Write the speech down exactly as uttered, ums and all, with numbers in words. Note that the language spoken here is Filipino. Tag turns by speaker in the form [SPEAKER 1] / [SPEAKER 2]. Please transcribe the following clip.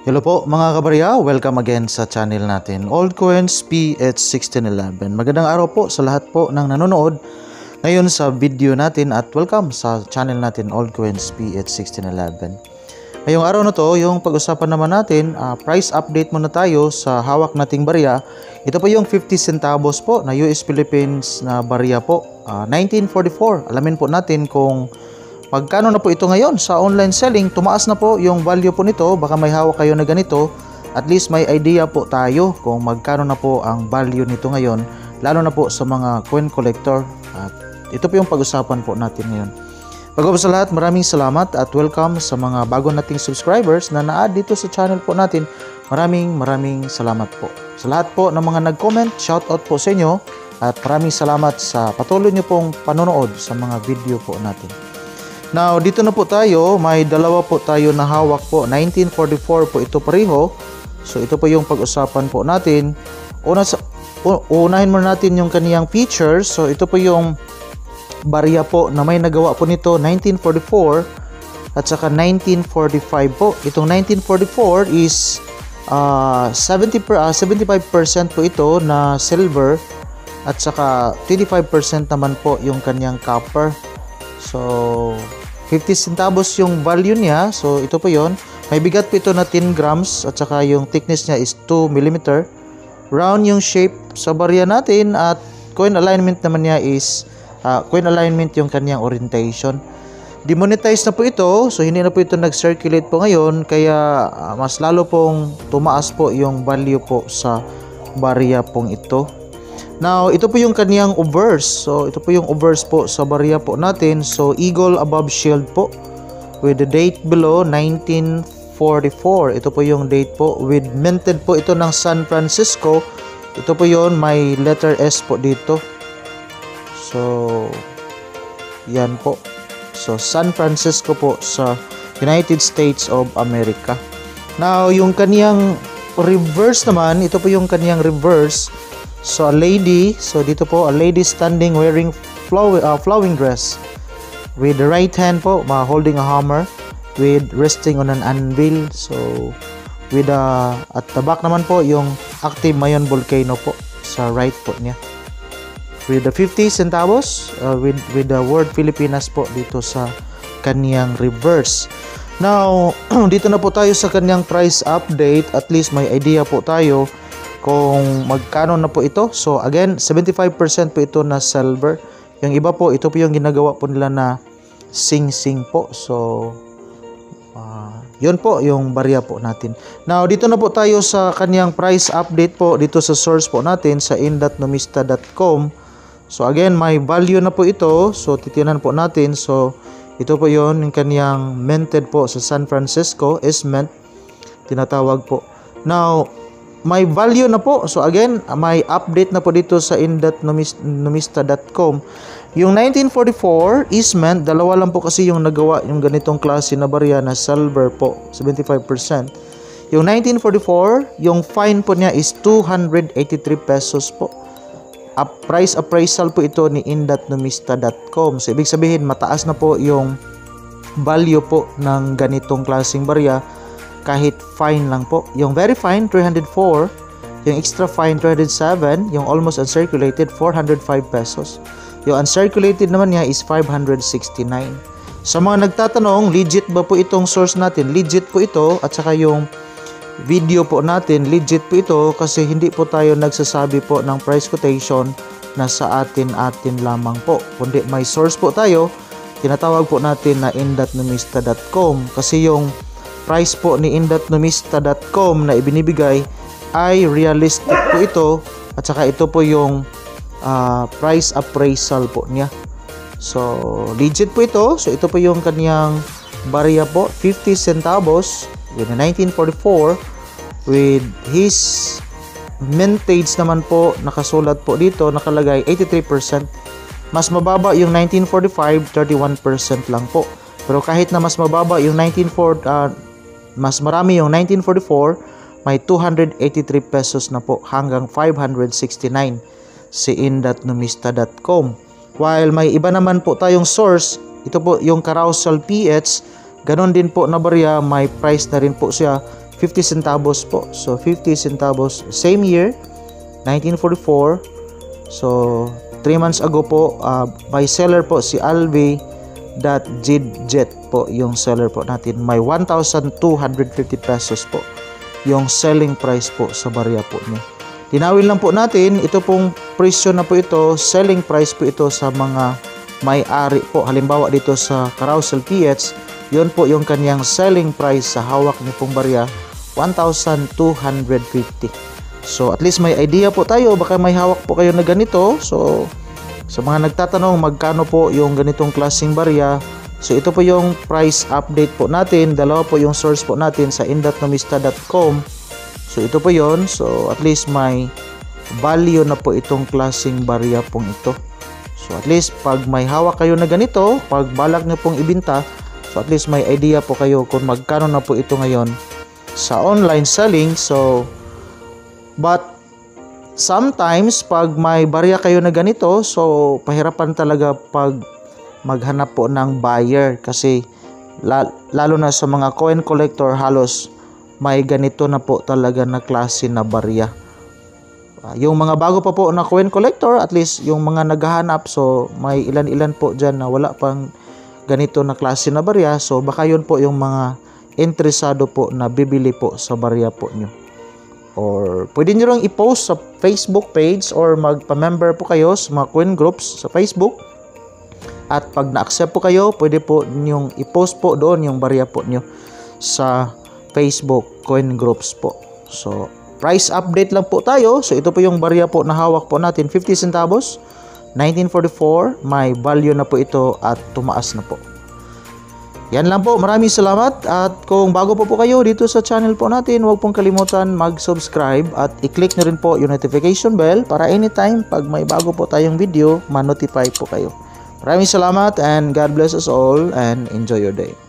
[SPEAKER 1] Hello po mga kabarya, welcome again sa channel natin, Old Coins P H sixteen eleven. Magandang araw po sa lahat po ng nanonood ngayon sa video natin at welcome sa channel natin, Old Coins P H sixteen eleven. Ngayong araw na to, yung pag-usapan naman natin, uh, price update muna tayo sa hawak nating barya. Ito po yung fifty centavos po na U S Philippines na barya po, uh, nineteen forty-four. Alamin po natin kung pagkano na po ito ngayon sa online selling. Tumaas na po yung value po nito. Baka may hawak kayo na ganito. At least may idea po tayo kung magkano na po ang value nito ngayon, lalo na po sa mga coin collector. At ito po yung pag-usapan po natin ngayon. Bago po sa lahat, maraming salamat at welcome sa mga bago nating subscribers na na-add dito sa channel po natin. Maraming maraming salamat po. Sa lahat po ng mga nag-comment, shoutout po sa inyo at maraming salamat sa patuloy nyo pong panonood sa mga video po natin. Now, dito na po tayo, may dalawa po tayo na hawak po, nineteen forty-four po ito pareho. So, ito po yung pag-usapan po natin. Una sa, unahin muna natin yung kaniyang features. So, ito po yung barya po na may nagawa po nito, nineteen forty-four at saka nineteen forty-five po. Itong nineteen forty-four is uh, seventy per, uh, seventy-five percent po ito na silver at saka twenty-five percent naman po yung kanyang copper. So, fifty centavos yung value niya. So, ito po yon. May bigat po ito na ten grams at saka yung thickness niya is two millimeter. Round yung shape sa barya natin at coin alignment naman niya is Uh, coin alignment yung kanyang orientation. Demonetize na po ito, so hindi na po ito nag-circulate po ngayon, kaya uh, mas lalo pong tumaas po yung value po sa barya pong ito. Now, ito po yung kanyang obverse. So, ito po yung obverse po sa barya po natin. So, eagle above shield po with the date below nineteen forty-four. Ito po yung date po with minted po ito ng San Francisco. Ito po yon, may letter S po dito. So, yan po. So, San Francisco po sa United States of America. Now, yung kaniyang reverse naman, ito po yung kaniyang reverse. So, a lady, so dito po, a lady standing wearing flow, uh, flowing dress. With the right hand po, holding a hammer. With resting on an anvil. So, with a, at the back naman po, yung active Mayon volcano po sa right po niya. With the fifty centavos, uh, with, with the word Pilipinas po dito sa kaniyang reverse. Now, dito na po tayo sa kaniyang price update. At least may idea po tayo kung magkano na po ito. So, again, seventy-five percent po ito na silver. Yung iba po, ito po yung ginagawa po nila na sing-sing po. So, uh, yun po yung barya po natin. Now, dito na po tayo sa kaniyang price update po dito sa source po natin sa in dot numista dot com. So again, may value na po ito. So titinan po natin. So ito po yon, yung kaniyang minted po sa San Francisco is mint, tinatawag po. Now, may value na po. So again, may update na po dito sa in dot numista dot com. Yung nineteen forty-four is mint, dalawa lang po kasi yung nagawa yung ganitong klase na barya na silver po, seventy-five percent. Yung nineteen forty-four, yung fine po niya is two hundred eighty-three pesos po. Up price appraisal po ito ni in dot numista dot com. So, ibig sabihin, mataas na po yung value po ng ganitong klaseng barya kahit fine lang po. Yung very fine, three hundred four. Yung extra fine, three hundred seven. Yung almost uncirculated, four hundred five pesos. Yung uncirculated naman niya is five hundred sixty-nine. Sa mga nagtatanong, legit ba po itong source natin? Legit po ito. At saka yung video po natin, legit po ito kasi hindi po tayo nagsasabi po ng price quotation na sa atin-atin lamang po. Kundi may source po tayo, tinatawag po natin na in dot numista dot com kasi yung price po ni in dot numista dot com na ibinibigay ay realistic po ito at saka ito po yung uh, price appraisal po niya. So, legit po ito. So, ito po yung kaniyang barya po, fifty centavos with a nineteen forty-four with his mintage naman po nakasulat po dito, nakalagay eighty-three percent. Mas mababa yung nineteen forty-five, thirty-one percent lang po. Pero kahit na mas mababa yung nineteen forty, uh, mas marami yung nineteen forty-four, may two hundred eighty-three pesos na po hanggang five hundred sixty-nine si in dot numista dot com. While may iba naman po tayong source, ito po yung Carousel P H, ganon din po na barya, may price na rin po siya fifty centavos po. So fifty centavos, same year, nineteen forty-four. So three months ago po, uh, by seller po si Alvi dot Jidjet po yung seller po natin. May one thousand two hundred fifty pesos po yung selling price po sa barya po niya. Tinawil lang po natin, ito pong presyo na po ito, selling price po ito sa mga may-ari po. Halimbawa dito sa Carousel P H, yun po yung kanyang selling price sa hawak niyo pong barya, one thousand two hundred fifty. So at least may idea po tayo, baka may hawak po kayo na ganito. So sa mga nagtatanong magkano po yung ganitong klaseng barya, so ito po yung price update po natin. Dalawa po yung source po natin sa indatnomista dot com. So ito po yon. So at least may value na po itong klaseng barya pong ito. So at least pag may hawak kayo na ganito, pag balak nyo pong ibenta, so at least may idea po kayo kung magkano na po ito ngayon sa online selling. So but sometimes pag may barya kayo na ganito, so pahirapan talaga pag maghanap po ng buyer, kasi lalo na sa mga coin collector, halos may ganito na po talaga na klase na barya. Uh, yung mga bago pa po na coin collector, at least yung mga naghahanap, so may ilan-ilan po dyan na wala pang ganito na klase na barya. So baka yun po yung mga interesado po na bibili po sa barya po nyo. Or pwede nyo lang i-post sa Facebook page or magpa-member po kayo sa mga coin groups sa Facebook. At pag na-accept po kayo, pwede po nyong i-post po doon yung barya po nyo sa Facebook coin groups po. So price update lang po tayo. So ito po yung barya po na hawak po natin, fifty centavos, nineteen forty-four. May value na po ito at tumaas na po. Yan lang po. Maraming salamat. At kung bago po po kayo dito sa channel po natin, huwag pong kalimutan mag-subscribe at i-click nyo rin po yung notification bell para anytime pag may bago po tayong video, ma-notify po kayo. Maraming salamat and God bless us all and enjoy your day.